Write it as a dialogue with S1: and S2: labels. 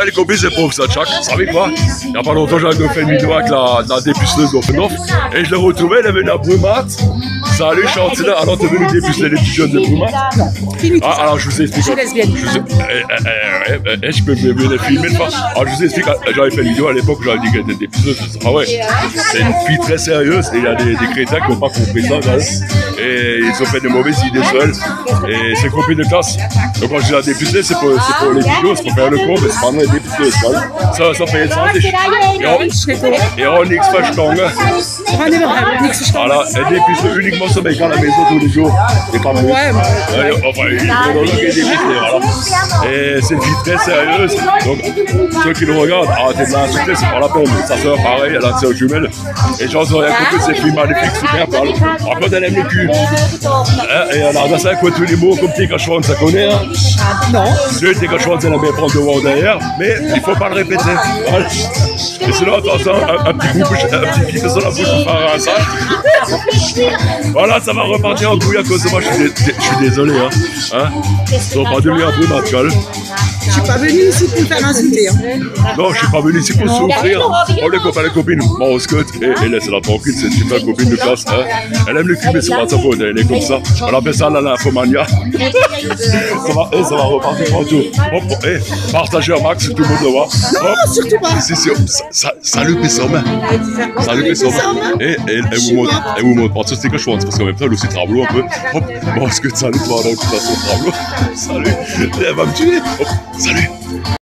S1: Ouais, les copines, c'est pauvre ça, Tchak. Vous savez quoi? Il n'y a pas longtemps, j'avais fait une vidéo avec la dépuceuse d'Offenhof et je l'ai retrouvée, elle est venue à Brumat. Salut, chantier, alors tu es venu dépuceler les petits jeunes de Brumat? Ah, alors je vous explique.
S2: Je suis lesbienne.
S1: Je peux venir filmer une fois. Alors je vous explique, j'avais fait une vidéo à l'époque où j'avais dit qu'elle était dépuceuse. Ah ouais, c'est une fille très sérieuse et il y a des crétins qui n'ont pas compris ça. Et ils ont fait des mauvaises idées seuls. Et c'est copine de classe. Donc quand je dis la députée, c'est pour les vidéos, c'est pour faire le con, mais c'est pas une dépuceuse. Ça fait une santé. Et on niks verstanden. Voilà, elle députe uniquement ce mec à la maison tous les jours. Et pas plus. Enfin, il est députée, voilà. Et c'est une fille très sérieuse. Donc, ceux qui le regardent, arrêtez de l'insulter, c'est pas la peine. Sa soeur, pareil, elle a ses jumelles. Et j'en ai rien compris, c'est une fille magnifique, super pâle. Par contre, elle aime le cul. Et elle a ça, quoi, tous les mots comme Tika Schwanz, ça connaît, hein?
S2: Non.
S1: Le Tika Schwanz, elle aime bien prendre devant derrière, mais il faut pas le répéter. Voilà. Et sinon, attention, un petit qui fait sur la bouche pour faire un sac. Voilà, ça va repartir en couille à cause de moi. Je suis désolé, hein. Ils ont pas donné un peu ma gueule.
S2: Je suis pas venue ici pour me faire insulter.
S1: Non, je suis pas venu ici pour souffrir. Oh, les copains, les copines, moi, on se cote et laissez-la tranquille, c'est une super copine de classe. Hein. Elle aime le cul, mais c'est pas de sa faute, elle est comme ça. On appelle ça la nymphomania. Ça va repartir tantôt. Partagez un max, tout le monde le voit.
S2: Non, surtout pas.
S1: Salut, Pissome. Salut, Pissome. Et elle vous montre pas ça, c'était que je pense, parce qu'en même temps, elle aussi tableau un peu. Hop, bon, est-ce que salut, toi, dans toute façon, tableau. Salut, elle va me tuer. Hop, salut.